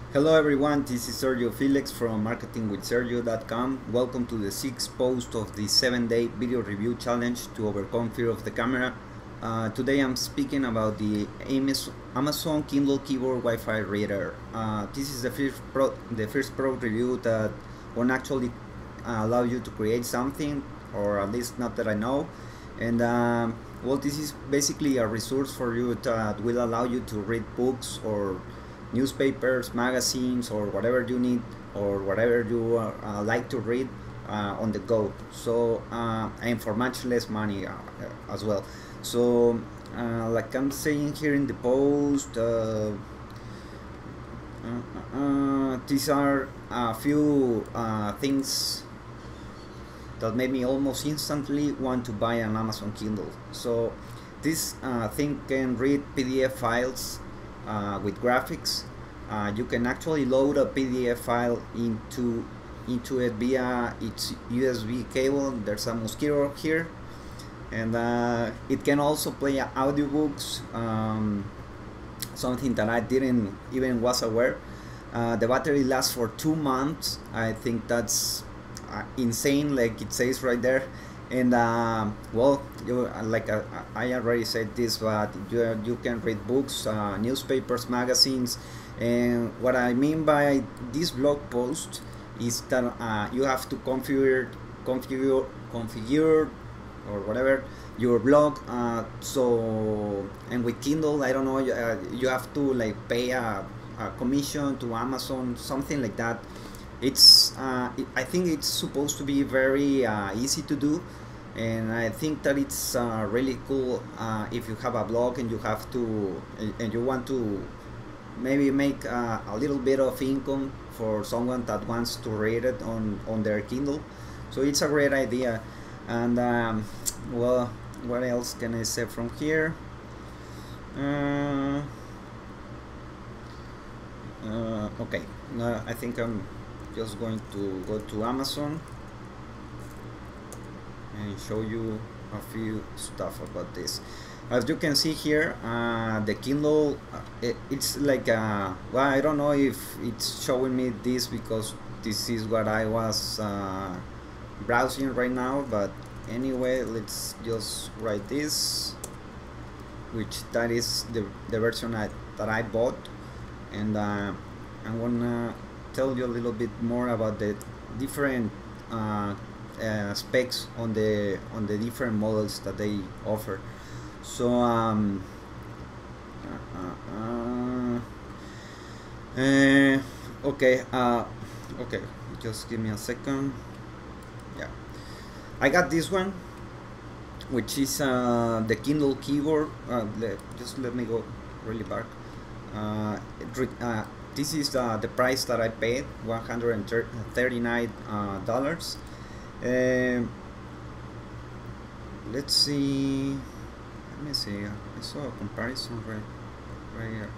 Hello everyone, this is Sergio Felix from marketingwithsergio.com. Welcome to the sixth post of the 7-day video review challenge to overcome fear of the camera. Today I'm speaking about the Amazon Kindle Keyboard Wi-Fi Reader. This is the first pro review that won't actually allow you to create something, or at least not that I know. And well, this is basically a resource for you that will allow you to read books or newspapers, magazines, or whatever you need or whatever you like to read on the go. So and for much less money as well. So like I'm saying here in the post, these are a few things that made me almost instantly want to buy an Amazon Kindle. So this thing can read PDF files with graphics. You can actually load a PDF file into it via its USB cable. There's a mosquito here, and it can also play audiobooks, something that I didn't even was aware. The battery lasts for 2 months. I think that's insane, like it says right there. And well, I already said this, but you can read books, newspapers, magazines. And what I mean by this blog post is that you have to configure or whatever your blog. So, and with Kindle, I don't know, you have to like pay a commission to Amazon, something like that. It's I think it's supposed to be very easy to do, and I think that it's really cool if you have a blog and you have to and you want to maybe make a little bit of income for someone that wants to read it on their Kindle. So it's a great idea. And well, what else can I say from here? Okay, I think I'm just going to go to Amazon and show you a few stuff about this. As you can see here, the Kindle, it's like well, I don't know if it's showing me this because this is what I was browsing right now, but anyway, let's just write this, which that is the version that I bought. And I'm gonna tell you a little bit more about the different specs on the different models that they offer. So okay, okay, just give me a second. Yeah, I got this one, which is the Kindle keyboard. Just let me go really back. This is the price that I paid, $139. Let's see. Let me see. I saw a comparison right here.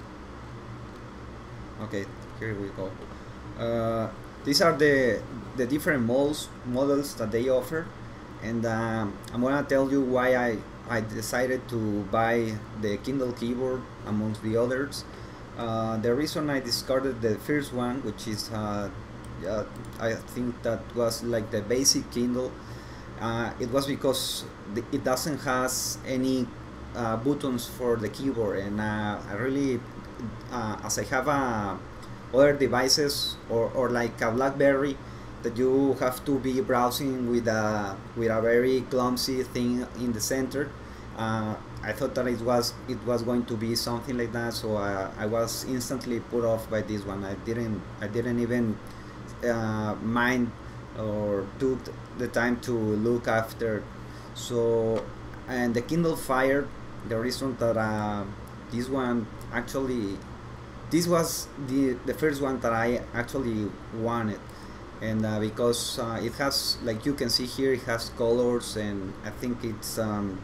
Okay, here we go. These are the different models that they offer, and I'm gonna tell you why I decided to buy the Kindle keyboard amongst the others. The reason I discarded the first one, which is I think that was like the basic Kindle, it was because it doesn't has any buttons for the keyboard, and I really as I have other devices or like a BlackBerry that you have to be browsing with a very clumsy thing in the center. I thought that it was going to be something like that, so I was instantly put off by this one. I didn't even mind or took the time to look after. So, and the Kindle Fire, the reason that this one actually, this was the first one that I actually wanted. And because it has, like you can see here, it has colors, and I think it's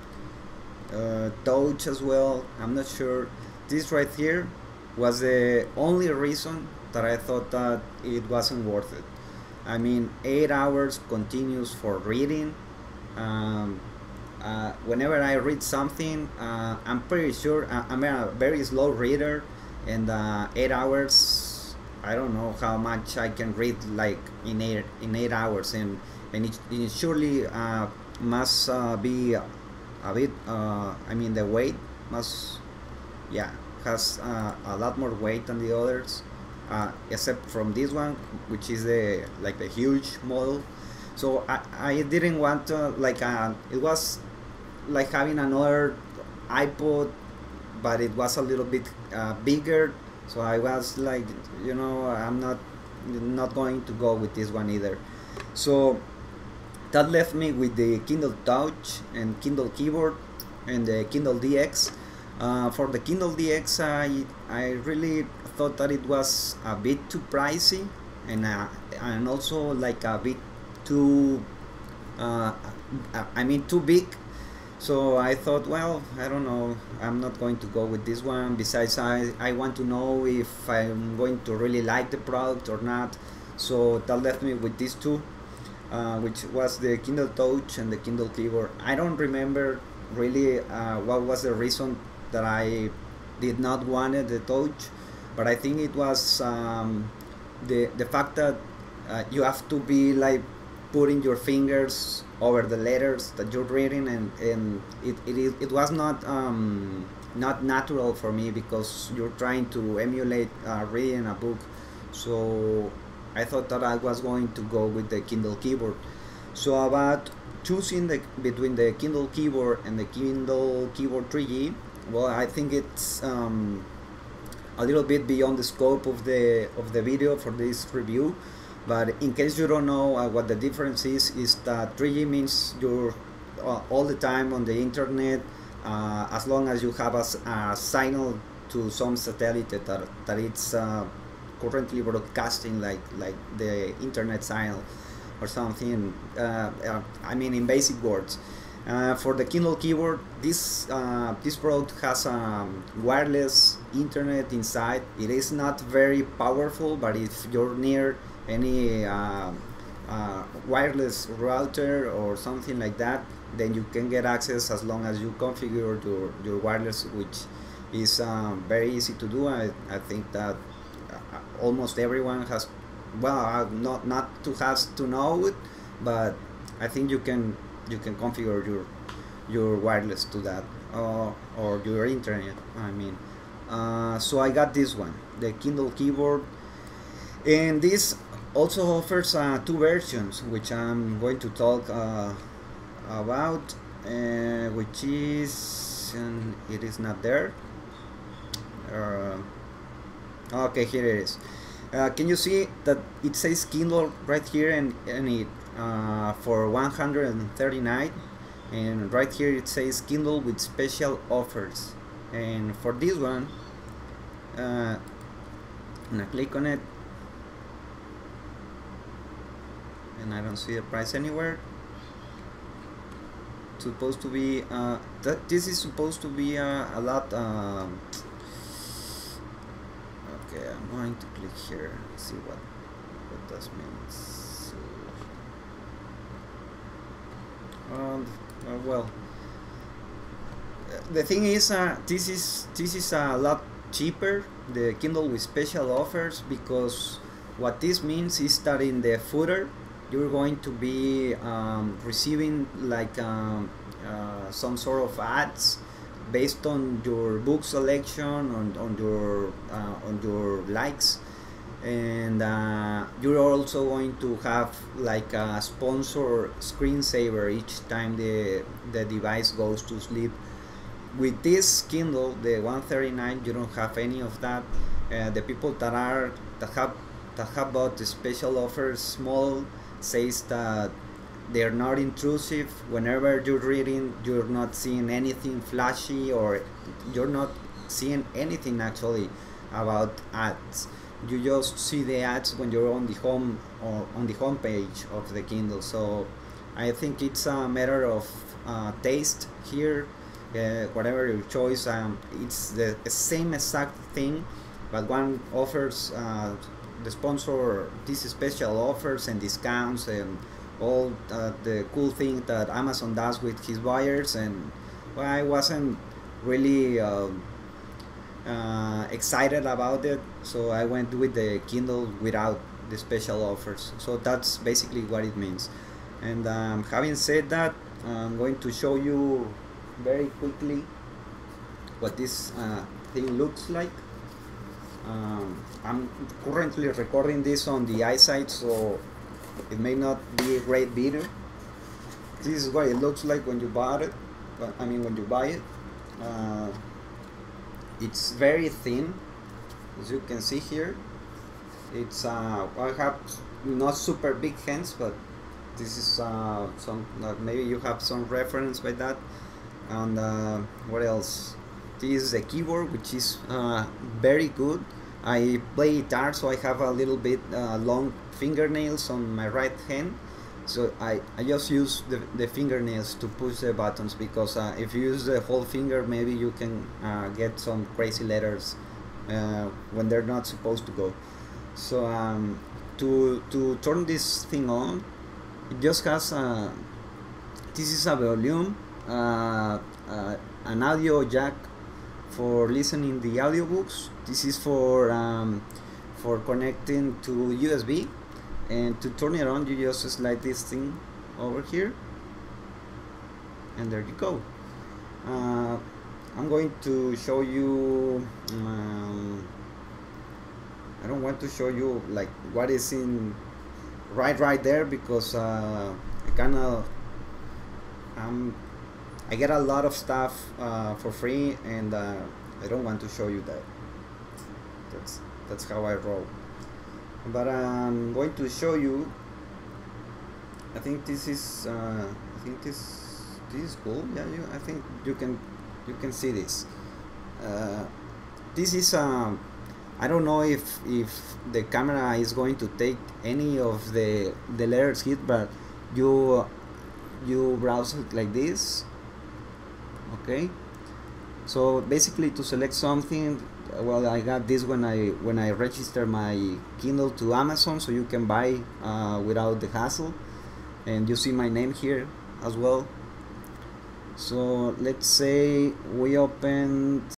touch as well. I'm not sure. This right here was the only reason that I thought that it wasn't worth it. I mean, 8 hours continuous for reading. Whenever I read something, I'm pretty sure I'm a very slow reader, and 8 hours I don't know how much I can read like in 8 hours, and it surely must be a bit. I mean, the weight must, yeah, has a lot more weight than the others, except from this one, which is the like the huge model. So I didn't want to like it was like having another iPod, but it was a little bit bigger. So I was like, I'm not going to go with this one either. So that left me with the Kindle Touch and Kindle Keyboard and the Kindle DX. For the Kindle DX, I really thought that it was a bit too pricey, and also like a bit too too big. So I thought, well, I don't know, I'm not going to go with this one. Besides, I want to know if I'm going to really like the product or not. So that left me with these two, which was the Kindle Touch and the Kindle Keyboard. I don't remember really what was the reason that I did not want the Touch, but I think it was the fact that you have to be like putting your fingers over the letters that you're reading, and it was not natural for me, because you're trying to emulate reading a book. So I thought that I was going to go with the Kindle Keyboard. So about choosing between the Kindle Keyboard and the Kindle Keyboard 3G, well, I think it's a little bit beyond the scope of the video for this review. But in case you don't know what the difference is that 3G means you're all the time on the internet, as long as you have a signal to some satellite that it's currently broadcasting, like the internet signal or something. I mean, in basic words. For the Kindle Keyboard, this product has wireless internet inside. It is not very powerful, but if you're near any wireless router or something like that, then you can get access as long as you configure your wireless, which is very easy to do. I think that almost everyone has, well, not to has to know it, but I think you can configure your wireless to that, or your internet, I mean. So I got this one, the Kindle Keyboard, and this also offers two versions, which I'm going to talk about, which is, it is not there. Okay, here it is. Can you see that it says Kindle right here, and it for 139, and right here it says Kindle with special offers. And for this one, I'm gonna click on it, and I don't see the price anywhere. It's supposed to be this is supposed to be a lot. Okay, I'm going to click here, see what this means. Well, the thing is, this is a lot cheaper, the Kindle with special offers, because what this means is that in the footer you're going to be receiving like some sort of ads based on your book selection, on your likes, and you're also going to have like a sponsor screensaver each time the device goes to sleep. With this Kindle, the 139, you don't have any of that. The people that have bought the special offers model says that they're not intrusive. Whenever you're reading, you're not seeing anything flashy, or you're not seeing anything actually about ads. You just see the ads when you're on the home, or on the home page of the Kindle. So I think it's a matter of taste here. Whatever your choice, it's the same exact thing, but one offers the sponsor these special offers and discounts and all the cool thing that Amazon does with his buyers. And well, I wasn't really excited about it, so I went with the Kindle without the special offers. So that's basically what it means. And having said that, I'm going to show you very quickly what this thing looks like. I'm currently recording this on the iSight, so it may not be a great video. This is what it looks like when you bought it. When you buy it. It's very thin, as you can see here. It's I have not super big hands, but this is some maybe you have some reference by that. And what else? This is the keyboard, which is very good. I play guitar, so I have a little bit long fingernails on my right hand, so I just use the fingernails to push the buttons, because if you use the whole finger, maybe you can get some crazy letters when they're not supposed to go. So to turn this thing on, it just has this is a volume, an audio jack for listening the audiobooks. This is for connecting to USB, and to turn it on you just slide this thing over here, and there you go. I'm going to show you I don't want to show you like what is in right there, because I get a lot of stuff for free, and I don't want to show you that. That's how I roll. But I'm going to show you. I think this is this is cool. Yeah, I think you can see this. This is I don't know if the camera is going to take any of the letters hit, but you browse it like this. Okay, so basically to select something, well, I got this when I register my Kindle to Amazon, so you can buy without the hassle, and you see my name here as well. So let's say we open